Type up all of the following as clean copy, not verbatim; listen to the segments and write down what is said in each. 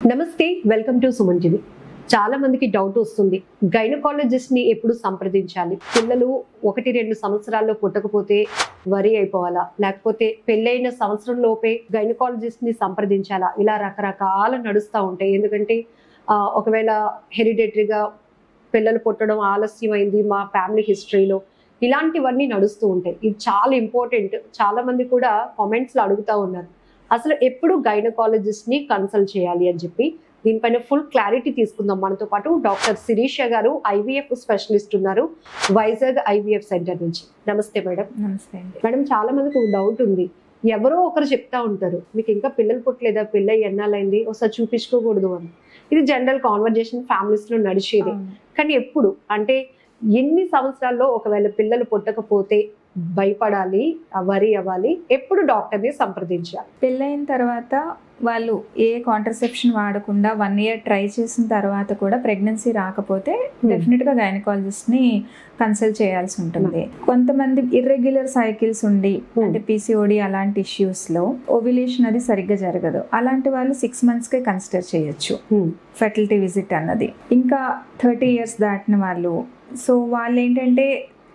నమస్తే, welcome to Suman TV. చాలా మందికి డౌట్ వస్తుంది, గైనకాలజిస్ట్ ని ఎప్పుడు సంప్రదించాలి? పిల్లలు 1-2 సంవత్సరాల్లో పుట్టకపోతే వరి అయిపోవాలా, లేకపోతే పెళ్ళైన సంవత్సరం లోపే గైనకాలజిస్ట్ ని సంప్రదించాలా? ఇలా రకరకాల నడుస్తూ ఉంటాయి. ఎందుకంటే ఒకవేళ హెరిడేటరీగా పిల్లలు పుట్టడం ఆలస్యమైంది మా ఫ్యామిలీ హిస్టరీలో, ఇలాంటివన్నీ నడుస్తూ ఉంటాయి. ఇది చాలా ఇంపార్టెంట్. చాలా మంది కూడా కామెంట్స్ లో అడుగుతూ ఉన్నారు, అసలు ఎప్పుడు గైనకాలజిస్ట్ ని కన్సల్ట్ చేయాలి అని చెప్పి. దీనిపైన ఫుల్ క్లారిటీ తీసుకుందాం. మనతో పాటు డాక్టర్ శిరీష గారు, ఐవీఎఫ్ స్పెషలిస్ట్ ఉన్నారు, వైజాగ్ ఐవీఎఫ్ సెంటర్ నుంచి. నమస్తే మేడం. నమస్తే మేడం, చాలా మందికి ఒక డౌట్ ఉంది. ఎవరో ఒకరు చెప్తా ఉంటారు, మీకు ఇంకా పిల్లలు పుట్టలేదా, పిల్ల ఎన్నాళ్ళైంది, ఒకసారి చూపించుకోకూడదు అని. ఇది జనరల్ కాన్వర్జేషన్ ఫ్యామిలీస్ లో నడిచేది. కానీ ఎప్పుడు అంటే ఎన్ని సంవత్సరాల్లో ఒకవేళ పిల్లలు పుట్టకపోతే భయపడాలి, వరి అవ్వాలి, ఎప్పుడు డాక్టర్ని సంప్రదించాలి? పెళ్ళైన తర్వాత వాళ్ళు ఏ కాంట్రసెప్షన్ వాడకుండా 1 year ట్రై చేసిన తర్వాత కూడా ప్రెగ్నెన్సీ రాకపోతే డెఫినెట్ గా గైనకాలజిస్ట్ ని కన్సల్ట్ చేయాల్సి ఉంటుంది. కొంతమంది ఇర్రెగ్యులర్ సైకిల్స్ ఉండి అంటే పీసీఓడి అలాంటి ఇష్యూస్ లో ఓవ్యులేషన్ అది సరిగ్గా జరగదు. అలాంటి వాళ్ళు 6 months కే కన్సిడర్ చేయొచ్చు ఫెర్టిలిటీ విజిట్ అన్నది. ఇంకా 30 years దాటిన వాళ్ళు, సో వాళ్ళు ఏంటంటే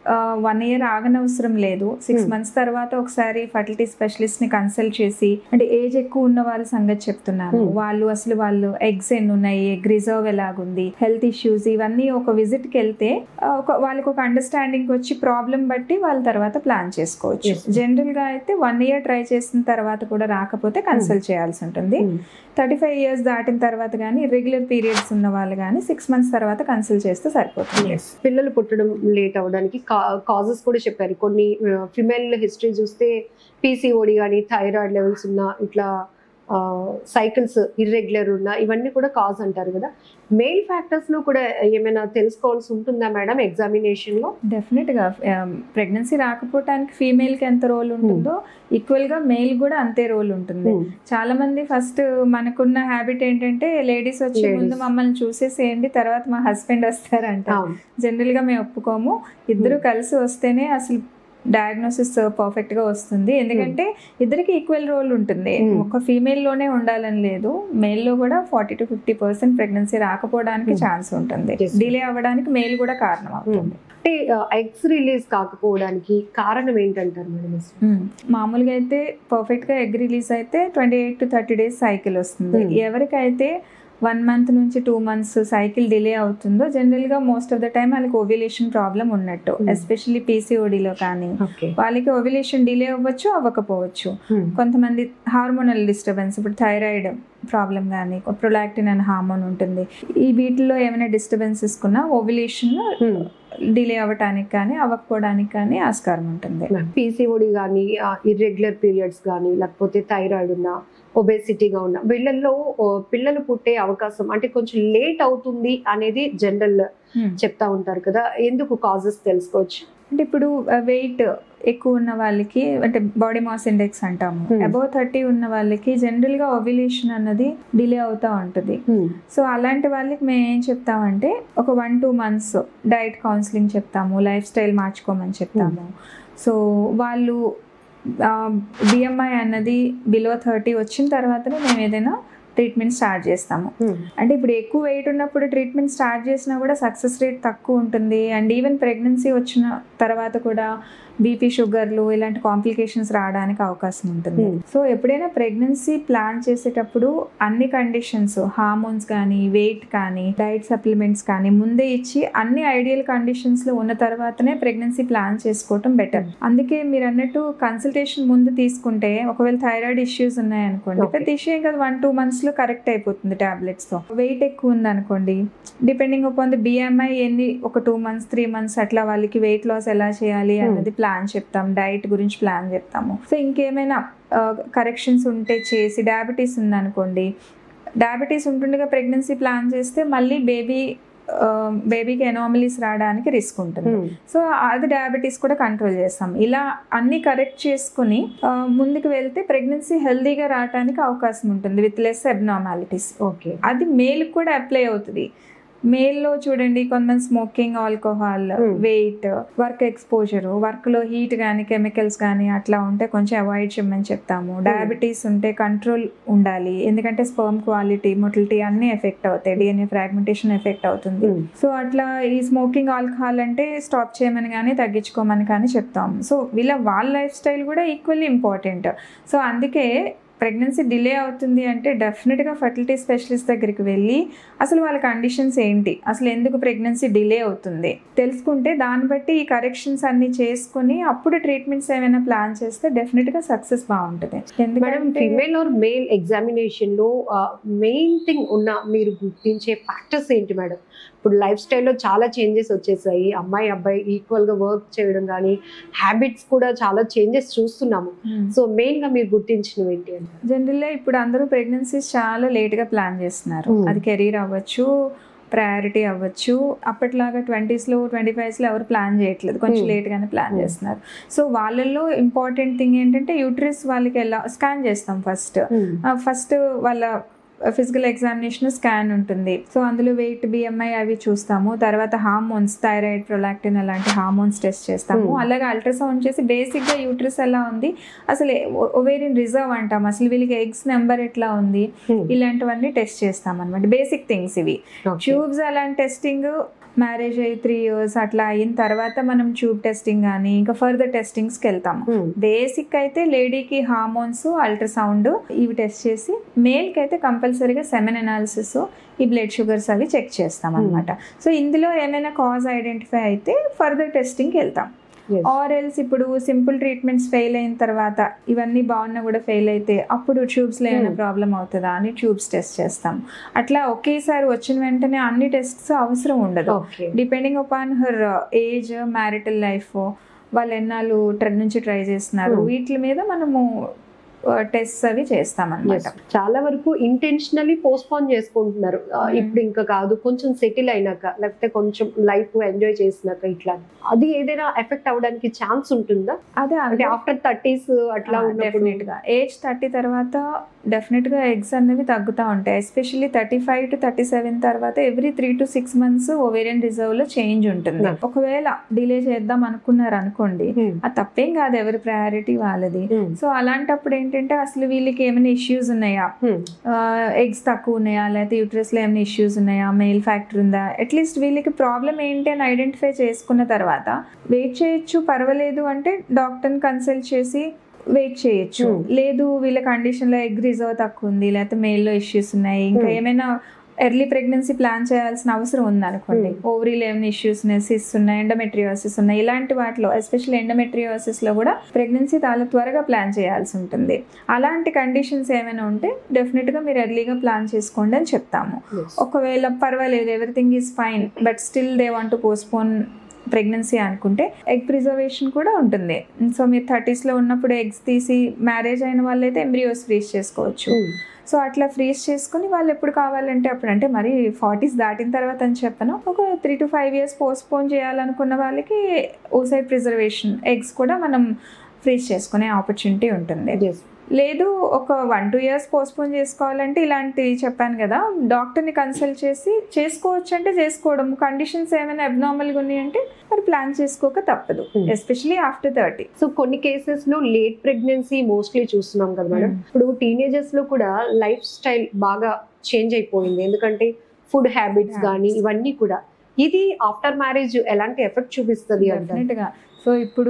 1 year ఆగనవసరం లేదు. 6 months తర్వాత ఒకసారి ఫర్టిలిటీ స్పెషలిస్ట్ ని కన్సల్ట్ చేసి, అంటే ఏజ్ ఎక్కువ ఉన్న వాళ్ళ సంగతి చెప్తున్నాను, వాళ్ళు ఎగ్స్ ఎన్ని ఉన్నాయి, ఎగ్ రిజర్వ్ ఎలాగుంది, హెల్త్ ఇష్యూస్, ఇవన్నీ ఒక విజిట్ కి వెళ్తే వాళ్ళకి ఒక అండర్స్టాండింగ్ వచ్చి ప్రాబ్లం బట్టి వాళ్ళ తర్వాత ప్లాన్ చేసుకోవచ్చు. జనరల్ గా అయితే 1 year ట్రై చేసిన తర్వాత కూడా రాకపోతే కన్సల్ట్ చేయాల్సి ఉంటుంది. 35 years దాటిన తర్వాత కానీ ఇర్రెగ్యులర్ పీరియడ్స్ ఉన్న వాళ్ళు కానీ 6 months తర్వాత కన్సల్ట్ చేస్తే సరిపోతుంది. పిల్లలు పుట్టడం లేట్ అవ్వడానికి కాజెస్ కూడా చెప్పారు. కొన్ని ఫిమేల్ హిస్టరీ చూస్తే పీసీఓడి కానీ, థైరాయిడ్ లెవెల్స్ ఉన్న, ఇట్లా సైకిల్స్ ఇర్రెగ్యులర్ ఉన్న, ఇవన్నీ కూడా కాజ్ అంటారు కదా. మెయిల్ ఫ్యాక్టర్స్ లో కూడా ఏమైనా తెలుసుకోవాల్సి ఉంటుందా మేడం ఎగ్జామినేషన్ లో? డెఫినెట్ గా ప్రెగ్నెన్సీ రాకపోవడానికి ఫీమేల్ కి ఎంత రోల్ ఉంటుందో ఈక్వల్ గా మేల్ కూడా అంతే రోల్ ఉంటుంది. చాలా మంది ఫస్ట్ మనకున్న హ్యాబిట్ ఏంటంటే లేడీస్ వచ్చి ముందు మమ్మల్ని చూసేసేయండి, తర్వాత మా హస్బెండ్ వస్తారంట. జనరల్ గా మేము ఒప్పుకోము. ఇద్దరు కలిసి వస్తేనే అసలు డయాగ్నోసిస్ పర్ఫెక్ట్ గా వస్తుంది. ఎందుకంటే ఇద్దరికి ఈక్వల్ రోల్ ఉంటుంది. ఒక ఫీమేల్ లోనే ఉండాలని లేదు, మేల్ లో కూడా 40 to 50% ప్రెగ్నెన్సీ రాకపోవడానికి ఛాన్స్ ఉంటుంది. డిలే అవ్వడానికి మేల్ కూడా కారణం అవుతుంది. అంటే ఎగ్స్ రిలీజ్ కాకపోవడానికి కారణం ఏంటంటారు మేడం? మామూలుగా అయితే పర్ఫెక్ట్ గా ఎగ్ రిలీజ్ అయితే 28 to 30 days సైకిల్ వస్తుంది. ఎవరికైతే 1 month నుంచి 2 months సైకిల్ డిలే అవుతుందో జనరల్ గా మోస్ట్ ఆఫ్ ద టైం వాళ్ళకి ఓవ్యులేషన్ ప్రాబ్లం ఉన్నట్టు. ఎస్పెషల్లీ పీసీఓడిలో కానీ వాళ్ళకి ఓవ్యులేషన్ డిలే అవ్వచ్చు, అవ్వకపోవచ్చు. కొంతమంది హార్మోనల్ డిస్టర్బెన్స్, ఇప్పుడు థైరాయిడ్ ప్రాబ్లం కానీ, ప్రొలాక్టిన్ అనే హార్మోన్ ఉంటుంది, ఈ వీటిల్లో ఏమైనా డిస్టర్బెన్సెస్ కున్నా ఓవ్యులేషన్ డిలే అవ్వటానికి కానీ అవ్వకపోవడానికి కానీ ఆస్కారం ఉంటుంది. పీసీఓడి కానీ, ఇర్రెగ్యులర్ పీరియడ్స్ కానీ, లేకపోతే థైరాయిడ్ ఉన్న, ఒబేసిటీగా ఉన్న వీళ్ళల్లో పిల్లలు పుట్టే అవకాశం అంటే కొంచెం లేట్ అవుతుంది అనేది జనరల్ చెప్తా ఉంటారు కదా. ఎందుకు కాజెస్ తెలుసుకోవచ్చు? అంటే ఇప్పుడు వెయిట్ ఎక్కువ ఉన్న వాళ్ళకి, అంటే బాడీ మాస్ ఇండెక్స్ అంటాము, అబౌవ్ 30 ఉన్న వాళ్ళకి జనరల్ గా ఓవ్యులేషన్ అన్నది డిలే అవుతా ఉంటుంది. సో అలాంటి వాళ్ళకి మేము ఏం చెప్తామంటే ఒక 1-2 months డైట్ కౌన్సిలింగ్ చెప్తాము, లైఫ్ స్టైల్ మార్చుకోమని చెప్తాము. సో వాళ్ళు బిఎంఐ అన్నది బిలో 30 వచ్చిన తర్వాతనే మేము ఏదైనా ట్రీట్మెంట్ స్టార్ట్ చేస్తాము. అంటే ఇప్పుడు ఎక్కువ వెయిట్ ఉన్నప్పుడు ట్రీట్మెంట్ స్టార్ట్ చేసినా కూడా సక్సెస్ రేట్ తక్కువ ఉంటుంది. అండ్ ఈవెన్ ప్రెగ్నెన్సీ వచ్చిన తర్వాత కూడా బీపీ, షుగర్లు ఇలాంటి కాంప్లికేషన్స్ రావడానికి అవకాశం ఉంటుంది. సో ఎప్పుడైనా ప్రెగ్నెన్సీ ప్లాన్ చేసేటప్పుడు అన్ని కండిషన్స్, హార్మోన్స్ కానీ, వెయిట్ కానీ, డైట్ సప్లిమెంట్స్ కానీ ముందే ఇచ్చి అన్ని ఐడియల్ కండిషన్స్ లో ఉన్న తర్వాతనే ప్రెగ్నెన్సీ ప్లాన్ చేసుకోవటం బెటర్. అందుకే మీరు అన్నట్టు కన్సల్టేషన్ ముందు తీసుకుంటే, ఒకవేళ థైరాయిడ్ ఇష్యూస్ ఉన్నాయనుకోండి, పెద్ద ఇష్యూ ఇంకా 1-2 months లో కరెక్ట్ అయిపోతుంది టాబ్లెట్స్ తో. వెయిట్ ఎక్కువ ఉంది అనుకోండి, డిపెండింగ్ అపాన్ ది బిఎంఐ ఎన్ని, ఒక 2 months 3 months అట్లా వాళ్ళకి వెయిట్ లాస్ ఎలా చేయాలి అన్నది ప్లాన్ చెప్తాం, డైట్ గురించి ప్లాన్ చెప్తాము. సో ఇంకేమైనా కరెక్షన్స్ ఉంటే చేసి, డయాబెటీస్ ఉందనుకోండి, డయాబెటీస్ ఉంటుండగా ప్రెగ్నెన్సీ ప్లాన్ చేస్తే మళ్ళీ బేబీకి ఎనామలీస్ రావడానికి రిస్క్ ఉంటుంది. సో అది డయాబెటీస్ కూడా కంట్రోల్ చేస్తాం. ఇలా అన్ని కరెక్ట్ చేసుకుని ముందుకు వెళ్తే ప్రెగ్నెన్సీ హెల్దీగా రావడానికి అవకాశం ఉంటుంది విత్ లెస్ అబ్నార్మాలిటీస్. ఓకే, అది మేల్ కూడా అప్లై అవుతుంది. మేల్లో చూడండి కొంతమంది smoking, alcohol, weight, work exposure, work లో హీట్ కానీ కెమికల్స్ కానీ అట్లా ఉంటే కొంచెం అవాయిడ్ చేయమని చెప్తాము. డయాబెటీస్ ఉంటే కంట్రోల్ ఉండాలి, ఎందుకంటే స్పర్మ్ క్వాలిటీ, మొటిలిటీ అన్ని ఎఫెక్ట్ అవుతాయి, డిఎన్ఏ ఫ్రాగ్మెంటేషన్ ఎఫెక్ట్ అవుతుంది. సో అట్లా ఈ స్మోకింగ్, ఆల్కహాల్ అంటే స్టాప్ చేయమని కానీ తగ్గించుకోమని కానీ చెప్తాము. సో వాళ్ళ లైఫ్ స్టైల్ కూడా ఈక్వల్లీ ఇంపార్టెంట్. సో అందుకే ప్రెగ్నెన్సీ డిలే అవుతుంది అంటే డెఫినెట్గా ఫర్టిలిటీ స్పెషలిస్ట్ దగ్గరికి వెళ్ళి అసలు వాళ్ళ కండిషన్స్ ఏంటి, అసలు ఎందుకు ప్రెగ్నెన్సీ డిలే అవుతుంది తెలుసుకుంటే దాన్ని బట్టి ఈ కరెక్షన్స్ అన్ని చేసుకుని అప్పుడు ట్రీట్మెంట్స్ ఏమైనా ప్లాన్ చేస్తే డెఫినెట్గా సక్సెస్ బాగుంటుంది. ఎందుకంటే ఫీమేల్ ఆర్ మేల్ ఎగ్జామినేషన్ లో మెయిన్ థింగ్ ఉన్న మీరు గుర్తించే ఫ్యాక్టర్స్ ఏంటి మేడం? ఇప్పుడు లైఫ్ స్టైల్లో చాలా చేంజెస్ వచ్చేసాయి, అమ్మాయి అబ్బాయి ఈక్వల్గా వర్క్ చేయడం కానీ హ్యాబిట్స్ కూడా చాలా చేంజెస్ చూస్తున్నాము. సో మెయిన్గా మీరు గుర్తించినవి ఏంటి అంటే జనరల్గా ఇప్పుడు అందరూ ప్రెగ్నెన్సీస్ చాలా లేట్గా ప్లాన్ చేస్తున్నారు. అది కెరీర్ అవ్వచ్చు, ప్రయారిటీ అవ్వచ్చు. అప్పట్లాగా 20s లో 25sలో ఎవరు ప్లాన్ చేయట్లేదు, కొంచెం లేట్గానే ప్లాన్ చేస్తున్నారు. సో వాళ్ళల్లో ఇంపార్టెంట్ థింగ్ ఏంటంటే యూట్రస్ వాళ్ళకి ఎలా స్కాన్ చేస్తాం ఫస్ట్ వాళ్ళ ఫిజికల్ ఎగ్జామినేషన్ స్కాన్ ఉంటుంది. సో అందులో వెయిట్, బిఎంఐ అవి చూస్తాము. తర్వాత హార్మోన్స్, థైరాయిడ్, ప్రొలాక్టిన్ అలాంటి హార్మోన్స్ టెస్ట్ చేస్తాము. అలాగే అల్ట్రాసౌండ్ చేసి బేసిక్గా యూట్రస్ ఎలా ఉంది, అసలు ఓవేరియన్ రిజర్వ్ అంటాం, అసలు వీళ్ళకి ఎగ్స్ నెంబర్ ఎట్లా ఉంది, ఇలాంటివన్నీ టెస్ట్ చేస్తాం అనమాట. బేసిక్ థింగ్స్ ఇవి. ట్యూబ్స్ అలాంటి టెస్టింగ్ మ్యారేజ్ అయ్యి 3 years అట్లా అయిన తర్వాత మనం ట్యూబ్ టెస్టింగ్ కానీ ఇంకా ఫర్దర్ టెస్టింగ్స్కి వెళ్తాము. బేసిక్ అయితే లేడీకి హార్మోన్స్, అల్ట్రాసౌండ్ ఇవి టెస్ట్ చేసి, మేల్కి అయితే కంపల్సరీగా సెమెన్ అనాలిసిస్, ఈ బ్లడ్ షుగర్స్ అవి చెక్ చేస్తాం అనమాట. సో ఇందులో ఏమైనా కాజ్ ఐడెంటిఫై అయితే ఫర్దర్ టెస్టింగ్కి వెళ్తాం. ఆర్ ఎల్స్ ఇప్పుడు సింపుల్ ట్రీట్మెంట్స్ ఫెయిల్ అయిన తర్వాత ఇవన్నీ బాగున్నా కూడా ఫెయిల్ అయితే అప్పుడు ట్యూబ్స్లో ఏమైనా ప్రాబ్లం అవుతుందా అని ట్యూబ్స్ టెస్ట్ చేస్తాం. అట్లా ఒకేసారి వచ్చిన వెంటనే అన్ని టెస్ట్స్ అవసరం ఉండదు. Depending upon her age, marital life, వాళ్ళు ఎన్నాళ్ళు నుంచి ట్రై చేస్తున్నారు, వీటి మీద మనము టెస్ట్ అవి చేస్తామన్నమాట. చాలా వరకు ఇంటెన్షనల్లీ పోస్ట్పోన్ చేసుకుంటున్నారు. ఇప్పుడు ఇంకా కాదు, కొంచెం సెటిల్ అయినాక, లేకపోతే కొంచెం లైఫ్ ఎంజాయ్ చేసినాక, ఇట్లా అది ఏదైనా ఎఫెక్ట్ అవడానికి ఛాన్స్ ఉంటుందా? అదే అంటే ఆఫ్టర్ 30s అట్లా డెఫినెట్ గా ఏజ్ 30 తర్వాత డెఫినెట్ గా ఎగ్స్ అనేవి తగ్గుతూ ఉంటాయి. ఎస్పెషల్లీ 35 to 37 తర్వాత every 3 to 6 months ovarian reserve లో చేంజ్ ఉంటుంది. ఒకవేళ డిలే చేద్దాం అనుకున్నారు అనుకోండి, అది తప్పేం కాదు, ఎవరి ప్రయారిటీ వాళ్ళది. సో అలాంటప్పుడు ఏంటంటే అసలు వీళ్ళకి ఏమైనా ఇష్యూస్ ఉన్నాయా, ఎగ్స్ తక్కువ ఉన్నాయా, లేకపోతే యూట్రస్ లో ఏమైనా ఇష్యూస్ ఉన్నాయా, మెయిల్ ఫ్యాక్టర్ ఉందా, అట్లీస్ట్ వీళ్ళకి ప్రాబ్లం ఏంటి అని ఐడెంటిఫై చేసుకున్న తర్వాత వెయిట్ చేయొచ్చు. పర్వాలేదు అంటే డాక్టర్ని కన్సల్ట్ చేసి వెయిట్ చేయొచ్చు. లేదు వీళ్ళ కండిషన్లో ఎగ్ రిజర్వ్ తక్కువ ఉంది, లేకపోతే మెయిల్లో ఇష్యూస్ ఉన్నాయి, ఇంకా ఏమైనా ఎర్లీ ప్రెగ్నెన్సీ ప్లాన్ చేయాల్సిన అవసరం ఉందనుకోండి, ఓవరీలో ఏమైనా ఇష్యూస్ ఉన్నాయి, సిస్ ఉన్నాయి, ఎండోమెట్రియోసిస్ ఉన్నాయి, ఇలాంటి వాటిలో ఎస్పెషల్లీ ఎండోమెట్రియోసిస్లో కూడా ప్రెగ్నెన్సీ చాలా త్వరగా ప్లాన్ చేయాల్సి ఉంటుంది. అలాంటి కండిషన్స్ ఏమైనా ఉంటే డెఫినెట్గా మీరు ఎర్లీగా ప్లాన్ చేసుకోండి అని చెప్తాము. ఒకవేళ పర్వాలేదు, everything is fine, but still they want to postpone pregnancy అనుకుంటే ఎగ్ ప్రిజర్వేషన్ కూడా ఉంటుంది. సో మీరు 30sలో ఉన్నప్పుడు ఎగ్స్ తీసి, మ్యారేజ్ అయిన వాళ్ళైతే ఎంబ్రియోస్ ఫ్రీజ్ చేసుకోవచ్చు. సో అట్లా ఫ్రీజ్ చేసుకుని వాళ్ళు ఎప్పుడు కావాలంటే అప్పుడు, అంటే మరి 40s దాటిన తర్వాత అని చెప్పను, ఒక 3 to 5 years పోస్ట్పోన్ చేయాలనుకున్న వాళ్ళకి ఓసైడ్ ప్రిజర్వేషన్ ఎగ్స్ కూడా మనం ఫ్రీజ్ చేసుకునే ఆపర్చునిటీ ఉంటుంది. లేదు ఒక 1-2 years పోస్ట్పోన్ చేసుకోవాలంటే ఇలాంటివి చెప్పాను కదా, డాక్టర్ని కన్సల్ట్ చేసి చేసుకోవచ్చు అంటే చేసుకోవడం. కండిషన్స్ ఏమైనా అబ్నార్మల్గా ఉన్నాయంటే మరి ప్లాన్ చేసుకోక తప్పదు, ఎస్పెషలీ ఆఫ్టర్ 30. సో కొన్ని కేసెస్ లో లేట్ ప్రెగ్నెన్సీ మోస్ట్లీ చూస్తున్నాం కదా మేడం. ఇప్పుడు టీనేజర్స్ లో కూడా లైఫ్ స్టైల్ బాగా చేంజ్ అయిపోయింది, ఎందుకంటే ఫుడ్ హ్యాబిట్స్ కానీ ఇవన్నీ కూడా. ఇది ఆఫ్టర్ మ్యారేజ్ ఎలాంటి ఎఫెక్ట్ చూపిస్తుంది? డెఫినెట్గా. సో ఇప్పుడు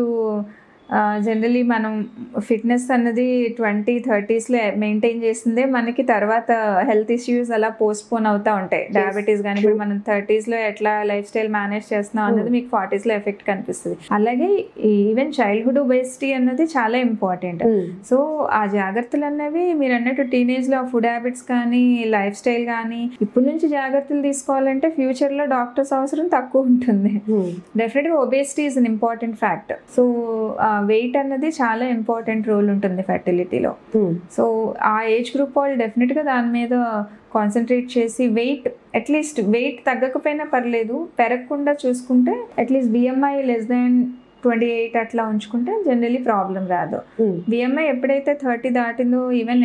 జనరలీ మనం ఫిట్నెస్ అన్నది 20-30sలో మెయింటైన్ చేసిందే మనకి తర్వాత హెల్త్ ఇష్యూస్ అలా పోస్ట్పోన్ అవుతూ ఉంటాయి. డయాబెటీస్ కానీ ఇప్పుడు మనం 30sలో ఎట్లా లైఫ్ స్టైల్ మేనేజ్ చేస్తున్నాం అన్నది మీకు 40sలో ఎఫెక్ట్ కనిపిస్తుంది. అలాగే ఈవెన్ చైల్డ్హుడ్ ఒబేసిటీ అన్నది చాలా ఇంపార్టెంట్. సో ఆ జాగ్రత్తలు అన్నవి మీరు అన్నట్టు టీనేజ్లో ఫుడ్ హ్యాబిట్స్ కానీ లైఫ్ స్టైల్ కానీ ఇప్పటి నుంచి జాగ్రత్తలు తీసుకోవాలంటే ఫ్యూచర్లో డాక్టర్స్ అవసరం తక్కువ ఉంటుంది. డెఫినెట్గా obesity is an important fact. So weight అన్నది చాలా ఇంపార్టెంట్ రోల్ ఉంటుంది ఫెర్టిలిటీలో. సో ఆ ఏజ్ గ్రూప్ వాళ్ళు డెఫినెట్గా దాని మీద కాన్సన్ట్రేట్ చేసి అట్లీస్ట్ వెయిట్ తగ్గకపోయినా పర్లేదు, పెరగకుండా చూసుకుంటే అట్లీస్ట్ బిఎంఐ less than 28 అట్లా ఉంచుకుంటే జనరలీ ప్రాబ్లం రాదు. బిఎంఐ ఎప్పుడైతే 30 దాటిందో ఈవెన్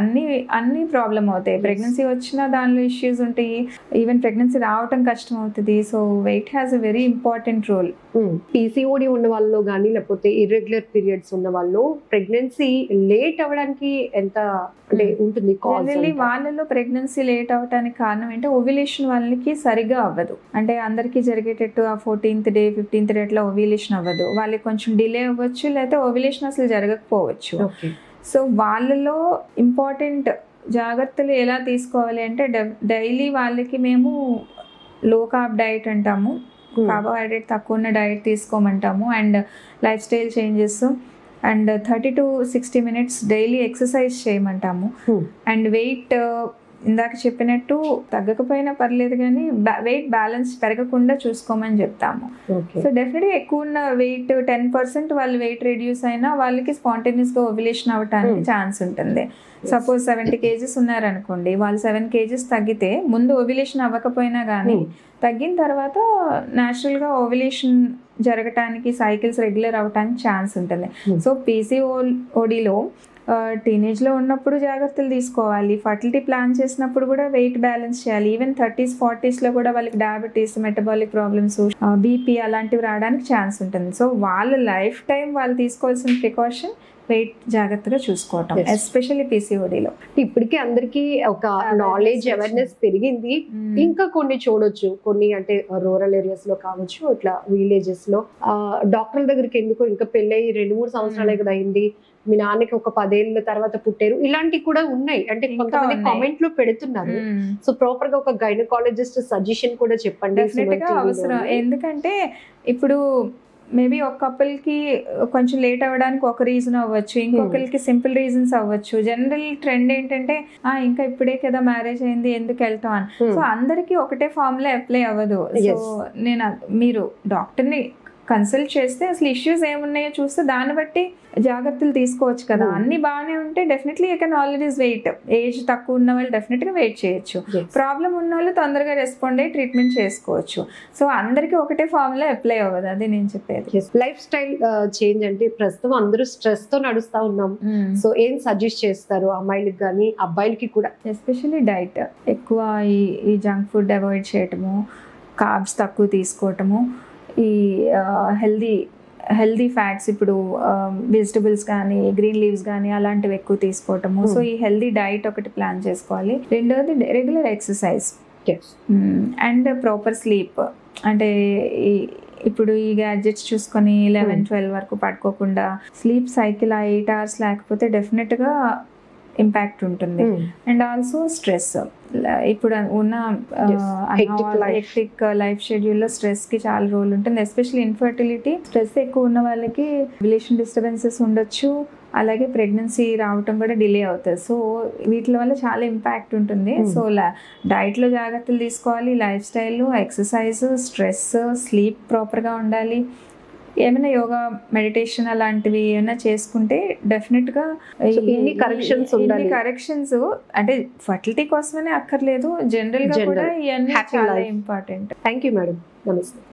అన్ని ప్రాబ్లం అవుతాయి. ప్రెగ్నెన్సీ వచ్చినా దానిలో ఇష్యూస్ ఉంటాయి, ఈవెన్ ప్రెగ్నెన్సీ రావటం కష్టం అవుతుంది. So weight has a very important role. PCOD ఉన్న వాళ్ళలో కానీ లేకపోతే ఇర్రెగ్యులర్ పీరియడ్స్ ఉన్న వాళ్ళు ప్రెగ్నెన్సీ లేట్ అవ్వడానికి ఎంత అంటే ఉంటుంది? జనరల్లీ వాళ్ళలో ప్రెగ్నెన్సీ లేట్ అవడానికి కారణం ఏంటంటే ఓవ్యులేషన్ వాళ్ళకి సరిగా అవ్వదు. అంటే అందరికీ జరిగేటట్టు ఆ 14th డే 15th డే అట్లా ఓవ్యులేషన్ అవ్వదు. వాళ్ళకి కొంచెం డిలే అవ్వచ్చు, లేకపోతే ఓవ్యులేషన్ అసలు జరగకపోవచ్చు. సో వాళ్ళలో ఇంపార్టెంట్ జాగ్రత్తలు ఎలా తీసుకోవాలి అంటే డైలీ వాళ్ళకి మేము లో కార్బ్ డైట్ అంటాము, కార్బోహైడ్రేట్ తక్కువ ఉన్న డైట్ తీసుకోమంటాము, and lifestyle changes, and 30 to 60 minutes daily exercise చేయమంటాము. అండ్ వెయిట్ ఇందాక చెప్పినట్టు తగ్గకపోయినా పర్లేదు కానీ వెయిట్ బ్యాలెన్స్ పెరగకుండా చూసుకోమని చెప్తాము. సో డెఫినెట్గా ఎక్కువ ఉన్న వెయిట్ 10% వాళ్ళు వెయిట్ రెడ్యూస్ అయినా వాళ్ళకి స్పాంటేనియస్గా ఓవ్యులేషన్ అవ్వడానికి ఛాన్స్ ఉంటుంది. సపోజ్ 70 kgs ఉన్నారనుకోండి, వాళ్ళు 7 kgs తగ్గితే ముందు ఓవ్యులేషన్ అవ్వకపోయినా కానీ తగ్గిన తర్వాత న్యాచురల్గా ఓవ్యులేషన్ జరగటానికి సైకిల్స్ రెగ్యులర్ అవ్వటానికి ఛాన్స్ ఉంటుంది. సో పీసీఓడిలో టీనేజ్లో ఉన్నప్పుడు జాగ్రత్తలు తీసుకోవాలి, ఫర్టిలిటీ ప్లాన్ చేసినప్పుడు కూడా వెయిట్ బ్యాలెన్స్ చేయాలి. ఈవెన్ 30s 40sలో కూడా వాళ్ళకి డయాబెటీస్, మెటబాలిక్ ప్రాబ్లమ్స్, బీపీ అలాంటివి రావడానికి ఛాన్స్ ఉంటుంది. సో వాళ్ళ లైఫ్ టైం వాళ్ళు తీసుకోవాల్సిన ప్రికాషన్ వెయిట్ జాగ్రత్తగా చూసుకోవటం, ఎస్పెషల్లీ పీసీఓడిలో. ఇప్పటికీ అందరికి ఒక నాలెడ్జ్ అవేర్నెస్ పెరిగింది. ఇంకా కొన్ని చూడొచ్చు, కొన్ని అంటే రూరల్ ఏరియాస్ లో కావచ్చు, ఇట్లా విలేజెస్ లో డాక్టర్ల దగ్గరికి ఎందుకు ఇంకా పెళ్ళై 2-3 సంవత్సరాలే కదా అయింది, మీ నాన్నకి ఒక 10 ఏళ్ళ తర్వాత పుట్టారు, ఇలాంటివి కూడా ఉన్నాయి. అంటే కొంతమంది కామెంట్ లో పెడుతున్నారు. సో ప్రాపర్ గా ఒక గైనకాలజిస్ట్ సజెషన్ కూడా చెప్పండి. అవసరం, ఎందుకంటే ఇప్పుడు మేబీ ఒక కపుల్కి కొంచెం లేట్ అవ్వడానికి ఒక రీజన్ అవ్వచ్చు, ఇంకొకరికి సింపుల్ రీజన్స్ అవ్వచ్చు. జనరల్ ట్రెండ్ ఏంటంటే ఇంకా ఇప్పుడే కదా మ్యారేజ్ అయింది ఎందుకు వెళ్తాం అని. సో అందరికీ ఒకటే ఫార్ములా అప్లై అవ్వదు. సో మీరు డాక్టర్ని కన్సల్ట్ చేస్తే అసలు ఇష్యూస్ ఏమున్నాయో చూస్తే దాన్ని బట్టి జాగ్రత్తలు తీసుకోవచ్చు కదా. అన్ని బాగానే ఉంటే definitely you can always wait. Age తక్కువ ఉన్న వాళ్ళు డెఫినెట్గా వెయిట్ చేయొచ్చు, ప్రాబ్లం ఉన్న వాళ్ళు తొందరగా రెస్పాండ్ అయ్యి ట్రీట్మెంట్ చేసుకోవచ్చు. సో అందరికీ ఒకటే ఫార్ములా అప్లై అవ్వదు, అది నేను చెప్పేది. లైఫ్ స్టైల్ చేంజ్ అంటే ప్రస్తుతం అందరూ స్ట్రెస్ తో నడుస్తా ఉన్నాం. సో ఏం సజెస్ట్ చేస్తారు అమ్మాయిలకి కానీ అబ్బాయిలకి కూడా? ఎస్పెషల్లీ డైట్ ఎక్కువ, ఈ జంక్ ఫుడ్ అవాయిడ్ చేయటము, కార్బ్స్ తక్కువ తీసుకోవటము, ఈ హెల్దీ ఫ్యాట్స్ ఇప్పుడు వెజిటబుల్స్ కానీ గ్రీన్ లీవ్స్ కానీ అలాంటివి ఎక్కువ తీసుకోవటము. సో ఈ హెల్దీ డైట్ ఒకటి ప్లాన్ చేసుకోవాలి. రెండోది regular exercise and proper sleep. అంటే ఇప్పుడు ఈ గ్యాడ్జెట్స్ చూసుకొని 11-12 వరకు పడుకోకుండా స్లీప్ సైకిల్ 8 hours లేకపోతే డెఫినెట్గా ఇంపాక్ట్ ఉంటుంది. అండ్ ఆల్సో స్ట్రెస్, ఇప్పుడు ఉన్న హెక్టిక్ లైఫ్ షెడ్యూల్లో స్ట్రెస్ కి చాలా రోల్ ఉంటుంది. ఎస్పెషల్లీ ఇన్ఫర్టిలిటీ, స్ట్రెస్ ఎక్కువ ఉన్న వాళ్ళకి రిలేషన్ డిస్టర్బెన్సెస్ ఉండొచ్చు, అలాగే ప్రెగ్నెన్సీ రావటం కూడా డిలే అవుతుంది. సో వీటి వల్ల చాలా ఇంపాక్ట్ ఉంటుంది. సో డైట్లో జాగ్రత్తలు తీసుకోవాలి, lifestyle, exercise, stress, sleep ప్రాపర్గా ఉండాలి. ఏమైనా యోగా, మెడిటేషన్ అలాంటివి ఏమైనా చేసుకుంటే డెఫినెట్గా ఇన్ని కరెక్షన్స్ అంటే ఫర్టిలిటీ కోసమనే అక్కర్లేదు, జనరల్ గా కూడా ఇవన్నీ చాలా ఇంపార్టెంట్. థ్యాంక్ యూ మేడం, నమస్తే.